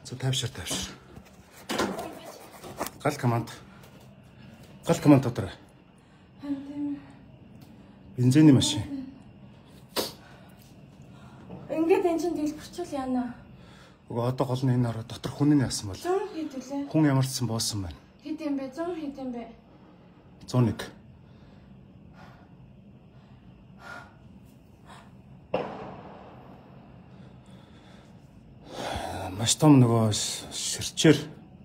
За тавьшир. Гал команд дотор. Бензиний машин. Ингээд энэ чинь дэлбэрчүүл яана. Уг одоо гол нь энэ ороо дотор хүн нь яасан бол. 100 хэд үлээ? Хүн ямарчсан боосон байна. Хэд юм бэ? 100 хэд юм бэ? 101. Маш том нөгөө ширчээр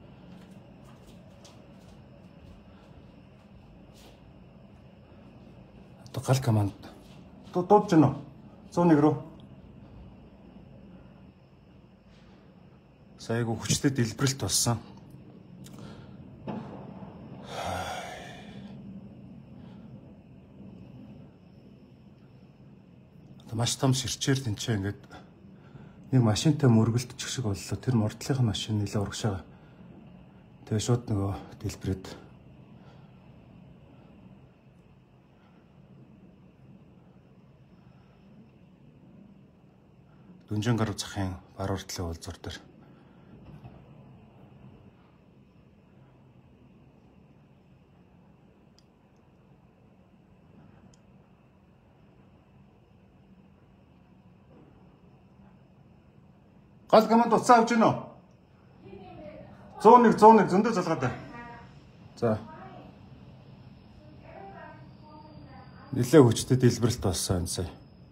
одоо гал команд дуудаж байна уу? 101 рүү. Саягүй хүчтэй дэлбэрэлт болсон. Маш том ширчээр тэнцээ ингээд нэг машинтай мөргөлдчих шиг боллоо. Тэр мордлынхаа машин нэлээ урагшаага. Тэгээ шууд нөгөө дэлбэрээд. Дүнжин гарав захын бар уртлын уулзуур дээр. Гал команд уцаа авч гинэ үү? 101 зөндөө залгаатай. За. Нилээ хүчтэй дэлбэрэлт болсон энэ сая.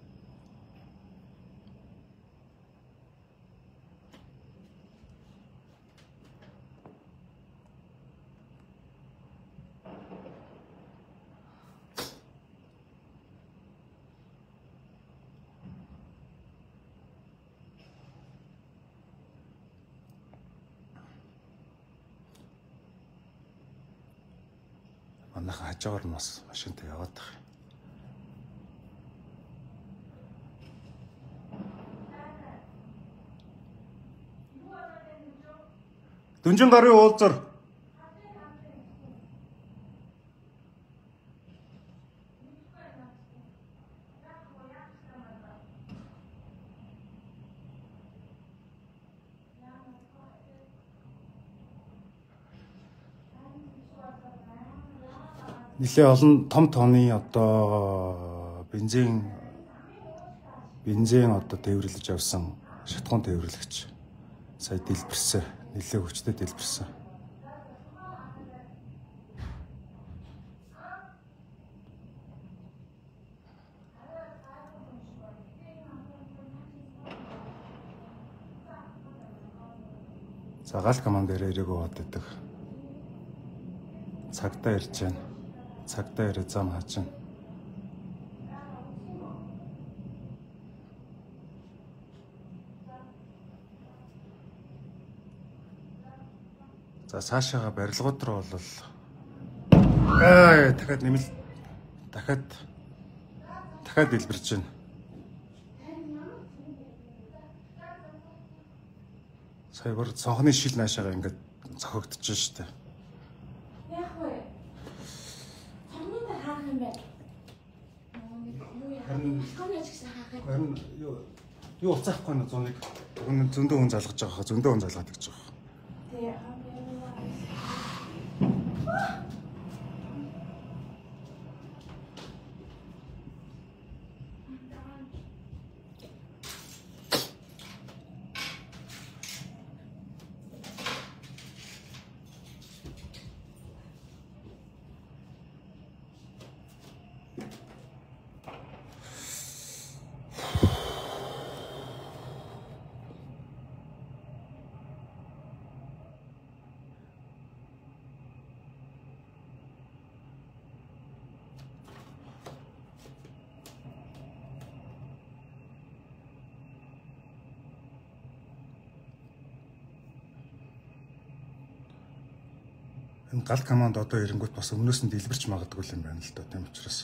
Манайхан хажуугаар нь бас машинтай яваад байгаа. Дүнжин гарын уулзар. Нилээ олон том тооны одоо бензин одоо тээвэрлэж авсан шатхуун тээвэрлэгч сая дэлбэрсэн. Нилээ хүчтэй дэлбэрсэн. За гал команд ирээгүй бод идэг. Цагтаа ирж байна. Цагтаа ирээ зам хааж байна. За цаашаага барилгууд руу бол дахиад нэмэл дахиад дэлбэрч байна. Сая бүр цонхны шил наашаага ингээд зохиогдож штэ. Яг вэ? Цонхнуудаа хаах юм бэ? Харин юу уцаахгүй нэ 101. Өгн зөндөө хүн залгаж байгаа хаа зөндөө хүн залгаад гэж байгаа. Тэгээ энэ гал команд одоо ирэнгүүт бас өмнөөс нь дэлбэрч магадгүй юм байна л да тийм учраас.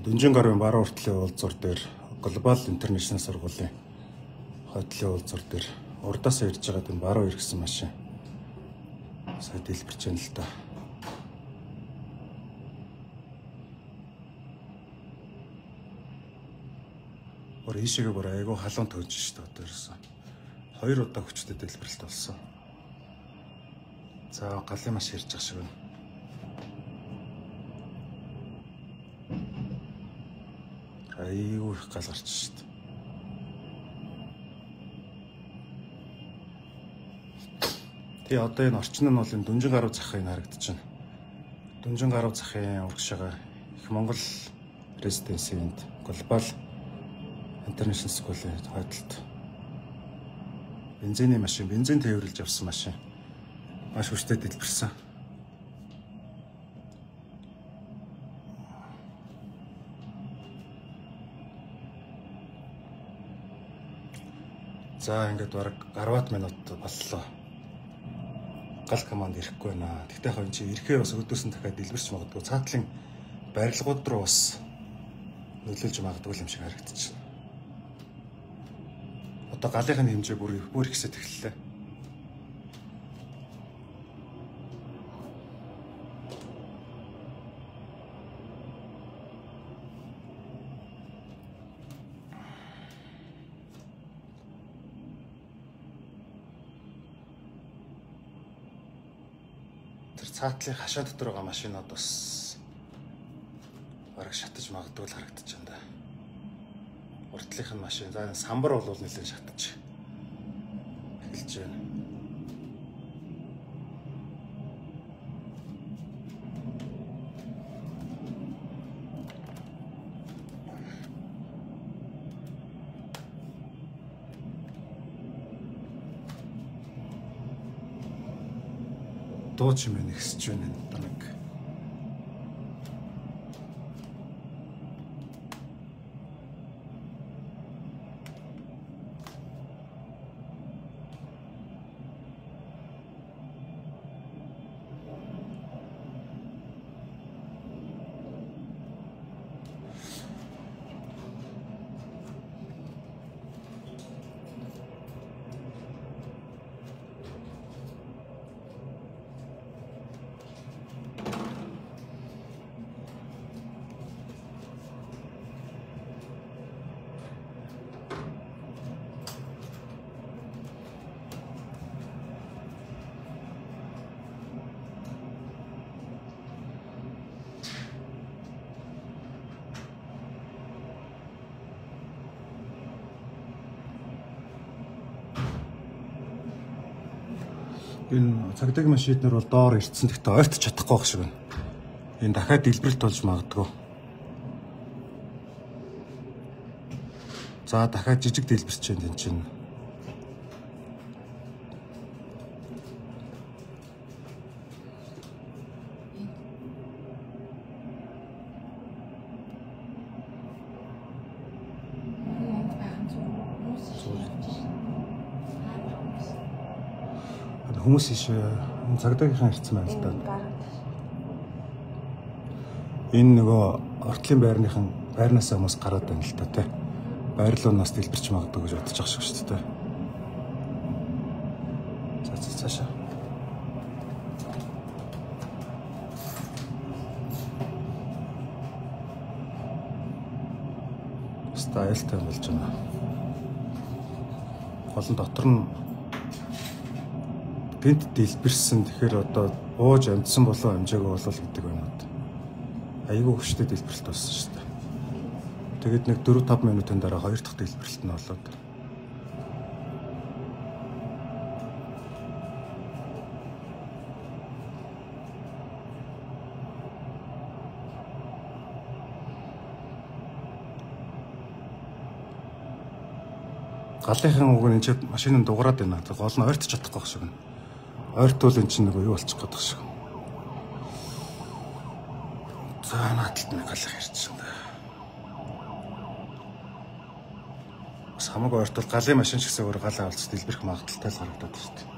Дүнжин гарын баруун уртлын уулзуур дээр Global International сургуулийн хойдлын уулзуур дээр урдаасаа ирж байгаа тийм баруун иргэсэн машин сая дэлбэрч байна л да. Өөр ийшээгээ бүр айгүй халуун төнж шүү дээ одоо ерөөсөн. 2 удаа хүчтэй дэлбэрэлт болсон. За галын маш ирж байгаа шиг байна. Айгүй их гал гарч шүү дээ. Тэгээ одоо энэ орчин нь бол энэ Дүнжин гаруй захын харагдаж байна. Дүнжин гаруй захын урагшаага их Монгол резиденсинд Global International School-ийн хойдолд бензиний машин, бензин тээвэрлж авсан машин маш хүчтэй дэлбэрсэн. За ингээд бараг 10 минут боллоо. Гал команд ирэхгүй байна. Тэгтээ хаа энэ чи ирэхээр бас өдөөс нь дахиад дэлбэрч магадгүй. Цаатлын барилгууд руу бас нөлөөлж магадгүй юм шиг харагдаж байна. Одоо галынхын хэмжээ бүр ихсэж эхэллээ. Цаатлын хашаа дотор байгаа машинууд бас бараг шатаж магадгүй л харагдаж байна да. Уртлынхын машин, за самбар бол нэлээд шатаж эхэлж байна. Дуу чимээ нэгсэж байна энэ нэг. Энэ цагдаагийн машинууд бол доор ирсэн. Гэхдээ ойртож чадахгүй байх шиг байна. Энэ дахиад дэлбэрэлт болж магадгүй. За дахиад жижиг дэлбэрч байна энэ чинь. Хүмүүс иш цагдаагийнхан ирсэн байна л да. Энэ нөгөө ортлын байрнаас хүмүүс гараад байна л да тий. Байрлуунаас дэлбэрч магадгүй гэж бодож ах шиг шүү дээ. За цаашаа. Стайлтай болж байна. Гол нь дотор нь гинт дэлбэрсэн. Тэгэхээр одоо ууж амжсан болов амжаагүй болов гэдэг байна. Айгүй хөштэй дэлбэрэлт болсон шүү дээ. Тэгээд нэг 4-5 минутын дараа 2 дахь дэлбэрэлт нь болоод. Галынхан уг нь энэ машиныг дуграад байна. Гол нь ойртож чадахгүй байх шиг байна. Ойртвол эн чинь нэг юу болчих гээд байгаа шиг. За наадталт нэг галах ярьчихсан да. Бас хамаагүй ойртвол галын машин ч гэсэн өөр галаа олж дэлбэрэх магадaltaй л харагдаад байна шүү дээ.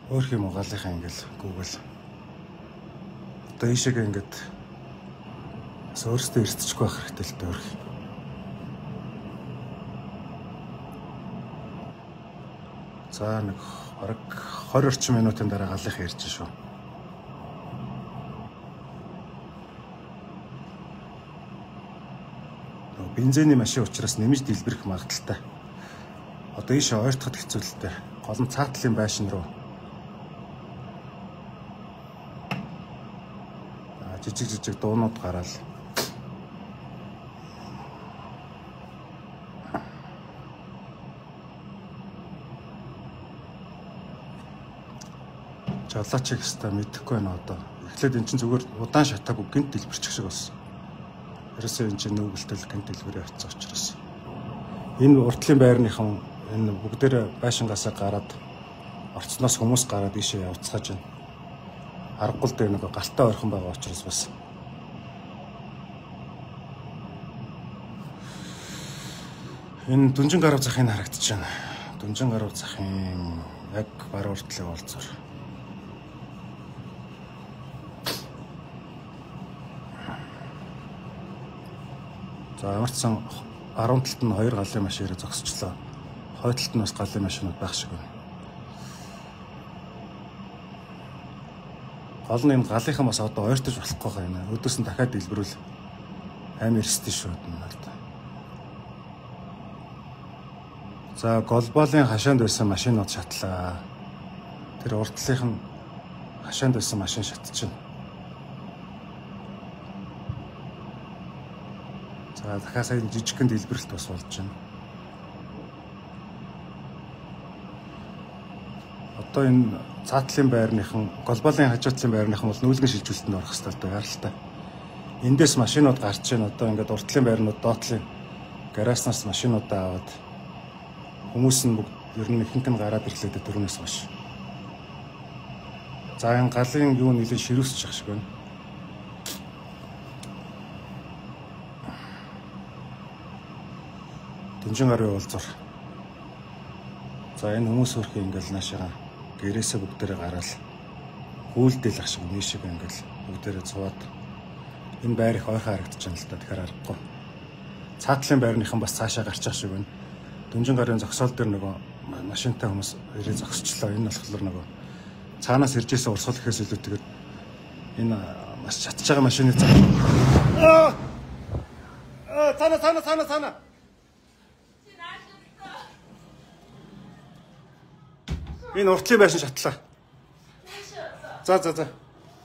Өөр юм галынхаа ингээл гүгэл. Одоо ийшээгээ ингээд өөрөөсөө эртчихгүй байх хэрэгтэй л дээ. За нэг бараг 20 орчим минутын дараа галынхаа ирж шүү. Бензиний машин учраас нэмж дэлбэрэх магадaltaй. Одоо ийшээ ойртоход хэцүү л дээ. Гол нь цаатлын байшин руу жижиг дуунууд гараал. Жолоочиг хэвээр мэдэхгүй байна одоо. Эхлээд эн чинь зүгээр удаан шатаагүй гинт дэлбэрчих шиг болсон. Ерөөсөө эн чинь нүгэлтэл гинт дэлбэрээ очсон учраас. Энэ уртлын байрныхан энэ бүгдээр байшингаасаа гараад орцноос хүмүүс гараад ийшээ явцгааж байна. Аргагүй дээр нэг галтаа ойрхон байгаа учраас бас энэ Дүнжин гарав захын харагдаж байна. Дүнжин гарав захын яг бар уртлын уулзвар. За амарцсан 10 талд нь 2 галын машинаар зогсчлоо. Хойд талд нь бас галын машинууд байх шиг байна. Гол нь энэ галынхан бас одоо ойртож болохгүй байна. Өдөөс нь дахиад дэлбэрүүл амар эрсдэж шүү дээ. За глобалын хашаанд байсан машинууд шатлаа. Тэр урдлынх нь хашаанд байсан машин шатчихна. За дахиад сая жижигхэн дэлбэрэлт бас болж байна. Одоо энэ цаатлын байрныхан, глобалын хажуутлын байрныхан бол нүүлгэн шилжүүлэлтэнд орох хэрэгтэй байралтай. Эндээс машинууд гарч ийн одоо ингээд уртлын байрнууд доотлын гаражнаас машинуудаа аваад хүмүүс нь бүгд ер нь ихэнх нь гараад ирлээ дөрөвнөөс хойш. За энэ галын юу нэлээд ширүүсчих шиг байна. Дүнжин гарын уулзвар. За энэ хүмүүс хөрх ингээл наашаа гэрээсээ бүгдээрээ гараал гүйлдэл ах шиг нээшиг ингээл бүгдээрээ цуваад энэ байр их ойрхон харагдаж байна л да. Тэгэхээр аргагүй. Цаатлын байрныхан бас цаашаа гарчих шиг байна. Дүнжин гарын зогсоол дээр нөгөө машинтай хүмүүс ирээ зогсчлоо. Энэ болохоор нөгөө цаанаас иржсэн урсгал гэхээс илүүтэйгээр энэ маш чатж байгаа машины цаана. Энэ уртлын байшин шатлаа. За.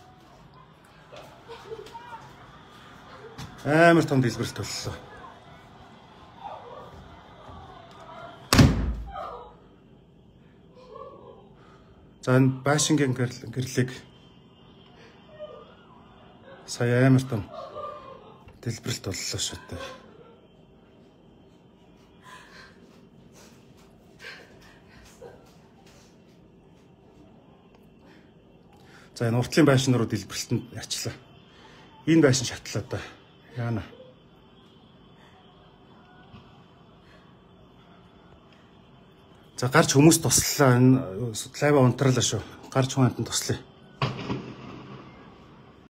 Амар том дэлбэрэлт боллоо. За энэ байшингийн гэрлийг сая амар том дэлбэрэлт боллоо шүү дээ. За энэ уртлын байшин руу дэлбэрэлтэнд ярьчлаа. Энэ байшин шатлаа да. Яана. За гарч хүмүүс туслаа. Энэ лайва унтраалаа шүү. Гарч хүн амтан туслая.